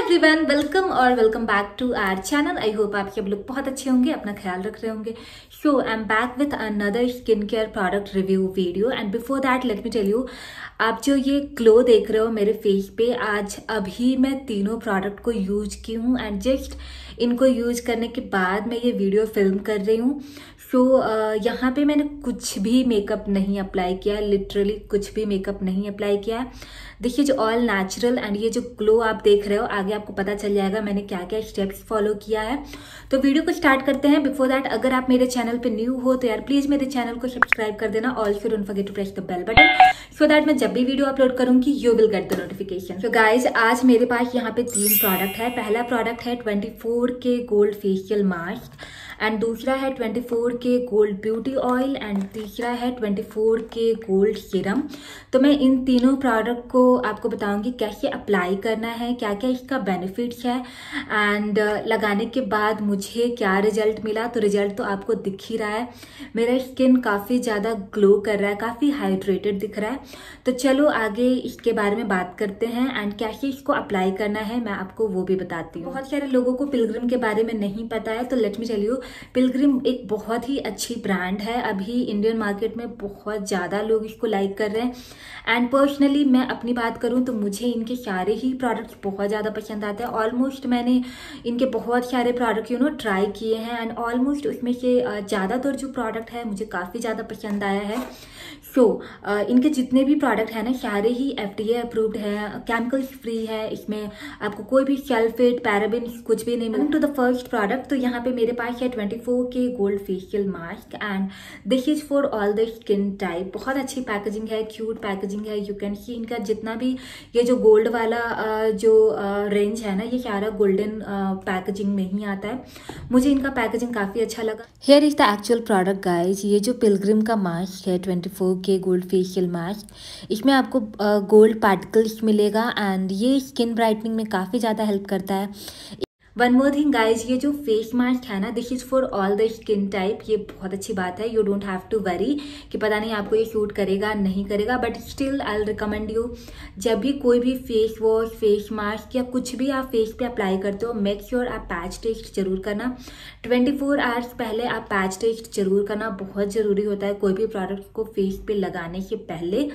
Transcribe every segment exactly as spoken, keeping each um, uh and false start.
Everyone, welcome और welcome back to our channel. I hope आप सब लोग बहुत अच्छे होंगे, अपना ख्याल रख रहे होंगे। So I am back with another skin care product review video and before that let me tell you, आप जो ये ग्लो देख रहे हो मेरे फेस पे, आज अभी मैं तीनों प्रोडक्ट को यूज की हूँ एंड जस्ट इनको यूज करने के बाद मैं ये वीडियो फिल्म कर रही हूँ। सो so, यहाँ पे मैंने कुछ भी मेकअप नहीं अप्लाई किया, लिटरली कुछ भी मेकअप नहीं अप्लाई किया है। देखिए जो ऑल नेचुरल एंड ये जो ग्लो आप देख रहे हो, आगे आपको पता चल जाएगा मैंने क्या क्या स्टेप्स फॉलो किया है। तो वीडियो को स्टार्ट करते हैं। बिफोर दैट, अगर आप मेरे चैनल पे न्यू हो तो यार प्लीज मेरे चैनल को सब्सक्राइब कर देना। Also don't forget to press the bell button so that मैं जब भी वीडियो अपलोड करूंगी you will get the notification. So guys, आज मेरे पास यहाँ पे तीन प्रोडक्ट है। पहला प्रोडक्ट है twenty four K gold facial mask and दूसरा है twenty four K gold beauty oil and तीसरा है twenty four K gold serum. तो मैं इन तीनों प्रोडक्ट को आपको बताऊंगी कैसे अप्लाई करना है, क्या क्या इसका बेनिफिट्स है एंड uh, लगाने के बाद मुझे क्या रिजल्ट मिला। तो रिजल्ट तो आपको दिख ही रहा है, मेरा स्किन काफ़ी ज़्यादा ग्लो कर रहा है, काफ़ी हाइड्रेटेड दिख रहा है। तो चलो आगे इसके बारे में बात करते हैं एंड कैसे इसको अप्लाई करना है मैं आपको वो भी बताती हूँ। बहुत सारे लोगों को पिलग्रिम के बारे में नहीं पता है, तो let me tell you, Pilgrim एक बहुत ही अच्छी ब्रांड है। अभी इंडियन मार्केट में बहुत ज़्यादा लोग इसको लाइक कर रहे हैं एंड पर्सनली मैं अपनी बात करूं तो मुझे इनके सारे ही प्रोडक्ट्स बहुत ज़्यादा पसंद आते हैं। ऑलमोस्ट मैंने इनके बहुत सारे प्रोडक्ट यू नो ट्राई किए हैं एंड ऑलमोस्ट उसमें से ज़्यादातर जो प्रोडक्ट है मुझे काफ़ी ज़्यादा पसंद आया है। सो so, uh, इनके जितने भी प्रोडक्ट हैं ना सारे ही एफ डी ए अप्रूव्ड है, केमिकल्स फ्री है, इसमें आपको कोई भी सल्फेट पैराबेन कुछ भी नहीं मिला। टू द फर्स्ट प्रोडक्ट, तो यहाँ पे मेरे पास है twenty four K gold facial mask and this is for all the skin type. बहुत अच्छी पैकेजिंग है, क्यूट पैकेजिंग है। यू कैन सी इनका जितना भी ये जो गोल्ड वाला uh, जो रेंज uh, है ना, ये सारा गोल्डन पैकेजिंग में ही आता है। मुझे इनका पैकेजिंग काफ़ी अच्छा लगा। Here is the actual product guys. ये जो पिलग्रिम का मास्क है twenty four K gold facial mask, इसमें आपको गोल्ड पार्टिकल्स मिलेगा एंड ये स्किन ब्राइटनिंग में काफ़ी ज़्यादा हेल्प करता है। वन मोर थिंग गाइज, ये जो फेस मास्क है ना, this is for all the skin type. ये बहुत अच्छी बात है, you don't have to worry कि पता नहीं आपको ये सूट करेगा नहीं करेगा, but still I will recommend you, जब भी कोई भी फेस वॉश, फेस मास्क या कुछ भी आप फेस पे अप्लाई करते हो, मेक श्योर आप पैच टेस्ट जरूर करना। ट्वेंटी फोर आवर्स पहले आप पैच टेस्ट जरूर करना, बहुत ज़रूरी होता है कोई भी प्रोडक्ट को फेस पे लगाने से पहले।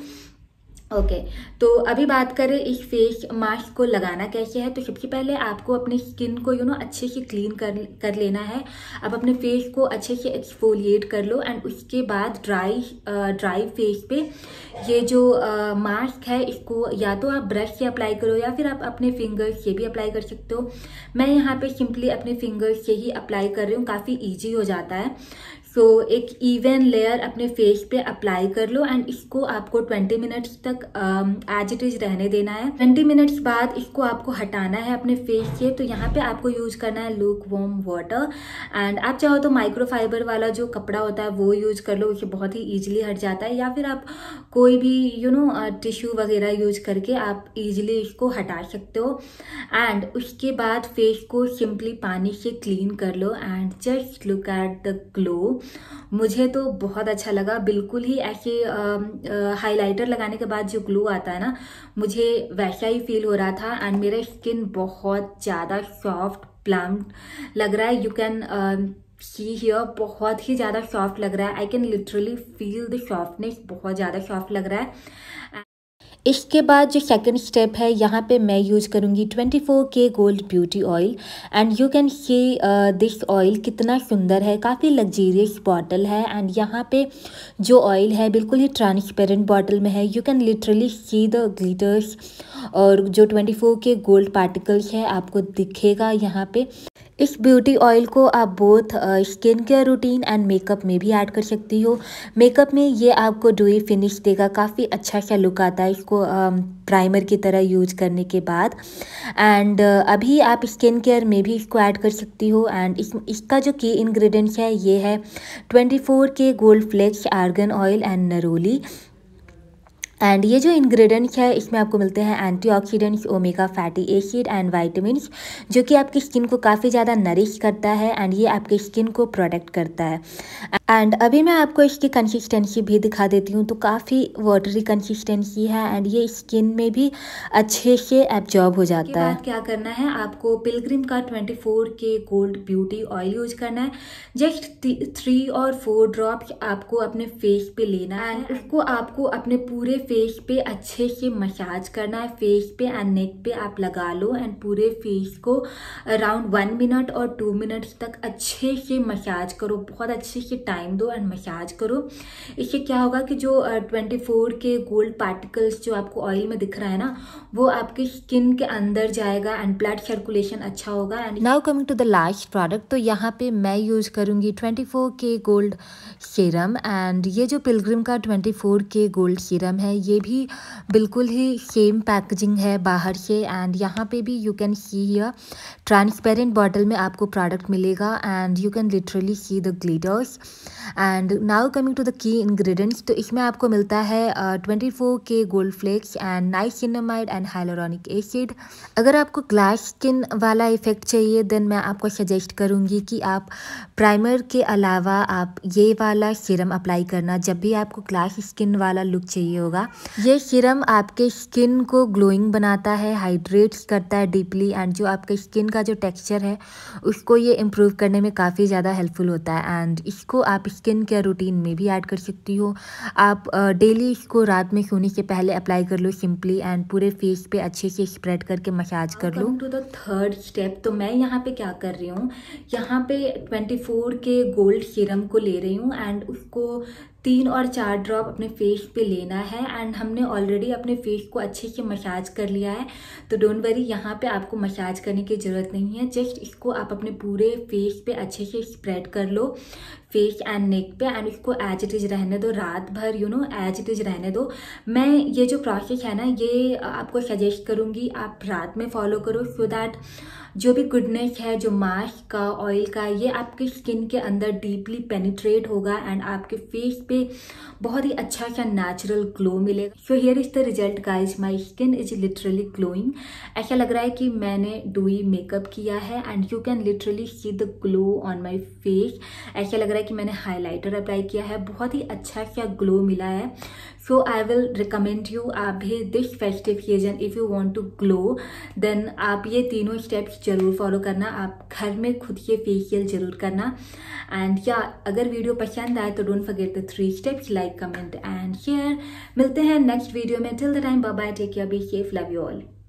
ओके okay, तो अभी बात करें इस फेस मास्क को लगाना कैसे है। तो सबसे पहले आपको अपनी स्किन को यू नो अच्छे से क्लीन कर कर लेना है। आप अपने फेस को अच्छे से एक्सफोलिएट कर लो एंड उसके बाद ड्राई ड्राई फेस पे ये जो मास्क है इसको या तो आप ब्रश से अप्लाई करो या फिर आप अपने फिंगर्स से भी अप्लाई कर सकते हो। मैं यहाँ पे सिंपली अपने फिंगर्स से ही अप्लाई कर रही हूँ, काफ़ी ईजी हो जाता है। सो so, एक इवन लेयर अपने फेस पे अप्लाई कर लो एंड इसको आपको ट्वेंटी मिनट्स तक एज इट इज रहने देना है। ट्वेंटी मिनट्स बाद इसको आपको हटाना है अपने फेस से। तो यहाँ पे आपको यूज करना है लूक वार्म वाटर एंड आप चाहो तो माइक्रोफाइबर वाला जो कपड़ा होता है वो यूज कर लो, उसे बहुत ही ईजिली हट जाता है। या फिर आप कोई भी यू नो टिश्यू वगैरह यूज करके आप इजीली इसको हटा सकते हो एंड उसके बाद फेस को सिंपली पानी से क्लीन कर लो and just look at the glow. मुझे तो बहुत अच्छा लगा, बिल्कुल ही ऐसे हाइलाइटर लगाने के बाद जो ग्लो आता है ना, मुझे वैसा ही फील हो रहा था एंड मेरा स्किन बहुत ज़्यादा सॉफ्ट प्लम्ड लग रहा है। यू कैन सी हियर, बहुत ही ज़्यादा सॉफ्ट लग रहा है। I can literally feel the softness, बहुत ज़्यादा सॉफ्ट लग रहा है। इसके बाद जो सेकंड स्टेप है, यहाँ पे मैं यूज़ करूँगी twenty four K gold beauty oil and you can see this oil कितना सुंदर है, काफ़ी लग्जरियस बॉटल है एंड यहाँ पे जो ऑयल है बिल्कुल ही ट्रांसपेरेंट बॉटल में है। You can literally see the glitters और जो twenty four K gold particles है आपको दिखेगा यहाँ पे। इस ब्यूटी ऑयल को आप both skin care routine and makeup में भी ऐड कर सकती हो। मेकअप में ये आपको ड्यूई फिनिश देगा, काफ़ी अच्छा सा लुक आता है इसको प्राइमर की तरह यूज करने के बाद एंड अभी आप स्किन केयर में भी इसको ऐड कर सकती हो। एंड इस इसका जो की इंग्रेडिएंट्स है ये है twenty four K gold flakes argan oil and neroli and ये जो इंग्रेडिएंट्स है इसमें आपको मिलते हैं antioxidants, omega fatty acid and vitamins, जो कि आपकी स्किन को काफ़ी ज़्यादा नरिश करता है एंड ये आपकी स्किन को प्रोटेक्ट करता है। एंड अभी मैं आपको इसकी कंसिस्टेंसी भी दिखा देती हूँ। तो काफ़ी वाटरी कंसिस्टेंसी है एंड ये स्किन में भी अच्छे से एब्जॉर्ब हो जाता है। क्या करना है, आपको पिलग्रिम का twenty four K gold beauty oil use करना है। जस्ट थ्री और फोर ड्रॉप्स आपको अपने फेस पे लेना है। उसको आपको अपने पूरे फेस पे अच्छे से मसाज करना है। फेस पे एंड नेक पे आप लगा लो एंड पूरे फेस को अराउंड वन मिनट और टू मिनट्स तक अच्छे से मसाज करो। बहुत अच्छे से टाइम दो एंड मसाज करो। इससे क्या होगा कि जो twenty four K gold particles जो आपको ऑयल में दिख रहा है ना, वो आपकी स्किन के अंदर जाएगा एंड ब्लड सर्कुलेशन अच्छा होगा। And now coming to the last product, तो यहाँ पे मैं यूज करूँगी twenty four K gold serum. And ये जो पिलग्रिम का twenty four K gold serum है, ये भी बिल्कुल ही सेम पैकेजिंग है बाहर से। एंड यहाँ पे भी you can see here transparent bottle में आपको प्रोडक्ट मिलेगा and you can literally see the glitters. And now coming to the key ingredients, तो इसमें आपको मिलता है twenty four K gold flakes and niacinamide and hyaluronic acid. अगर आपको ग्लास स्किन वाला इफेक्ट चाहिए देन मैं आपको सजेस्ट करूँगी कि आप प्राइमर के अलावा आप ये वाला सीरम अप्लाई करना जब भी आपको ग्लास स्किन वाला लुक चाहिए होगा। ये सीरम आपके स्किन को ग्लोइंग बनाता है, हाइड्रेट्स करता है डीपली एंड जो आपके स्किन का जो टेक्सचर है उसको ये इम्प्रूव करने में काफ़ी ज़्यादा हेल्पफुल होता है। एंड इसको आप स्किन केयर रूटीन में भी ऐड कर सकती हो। आप डेली uh, इसको रात में सोने से पहले अप्लाई कर लो सिंपली एंड पूरे फेस पे अच्छे से स्प्रेड करके मसाज कर लो। टू द थर्ड स्टेप, तो मैं यहाँ पे क्या कर रही हूँ, यहाँ पे twenty four K gold serum को ले रही हूँ एंड उसको तीन और चार ड्रॉप अपने फेस पे लेना है। एंड हमने ऑलरेडी अपने फेस को अच्छे से मसाज कर लिया है, तो डोंट वरी, यहाँ पे आपको मसाज करने की ज़रूरत नहीं है। जस्ट इसको आप अपने पूरे फेस पे अच्छे से स्प्रेड कर लो, फेस एंड नेक पे, एंड इसको एज इट इज़ रहने दो रात भर, you know as it is रहने दो। मैं ये जो प्रोसेस है ना, ये आपको सजेस्ट करूँगी आप रात में फॉलो करो, सो दैट जो भी गुडनेस है, जो मास्क का, ऑयल का, ये आपके स्किन के अंदर डीपली पेनिट्रेट होगा एंड आपके फेस पे बहुत ही अच्छा सा नेचुरल ग्लो मिलेगा। So here is the result guys, my skin is literally glowing. ऐसा लग रहा है कि मैंने डूई मेकअप किया है and you can literally see the glow on my face. ऐसा लग रहा है कि मैंने हाइलाइटर अप्लाई किया है, बहुत ही अच्छा सा ग्लो मिला है। So I will recommend you, आप भी this festive season if you want to glow then आप ये तीनों स्टेप्स जरूर फॉलो करना। आप घर में खुद से फेशियल जरूर करना। एंड या अगर वीडियो पसंद आए तो don't forget the three steps, like, comment and share. मिलते हैं नेक्स्ट वीडियो में। Till the time bye bye, take care, be safe, love you all.